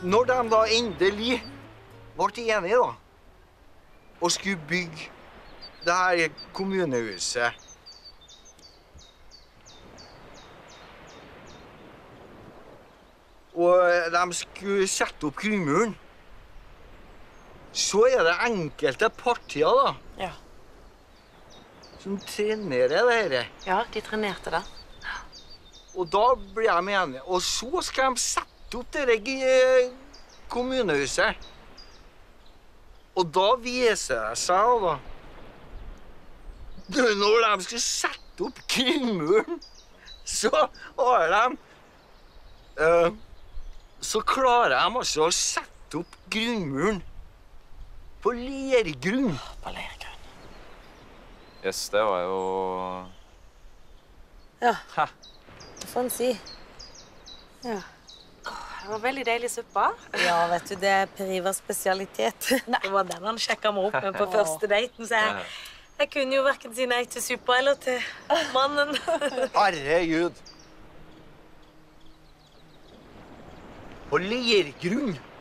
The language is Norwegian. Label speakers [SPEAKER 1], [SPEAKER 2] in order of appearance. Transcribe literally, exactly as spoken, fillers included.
[SPEAKER 1] Når de da endelig ble enige da, og skulle bygge det her kommunehuset, og de skulle sette opp grunnmuren, så er det enkelte partier da,
[SPEAKER 2] Ja.
[SPEAKER 1] som trenerer det her.
[SPEAKER 2] Ja, de trenerte det.
[SPEAKER 1] Og da blir de enige. Og så skal de sette opp det der kommunehuset. Og da viser det seg da, når de skal sette opp grunnmuren, så har de, uh, så klarer de altså å sette opp grunnmuren på lergrunn.
[SPEAKER 2] På lergrunn.
[SPEAKER 3] Yes, det var jo...
[SPEAKER 4] Ja,
[SPEAKER 3] Hæ?
[SPEAKER 4] det får en si. Ja.
[SPEAKER 2] Det var veldig deilig suppa.
[SPEAKER 4] Ja, vet du, det er Per Ivars spesialitet. Det var den han sjekket meg opp med på første daten, så jeg, jeg kunne jo hverken si nei til suppa eller til mannen.
[SPEAKER 1] Herregud. På lergrunn.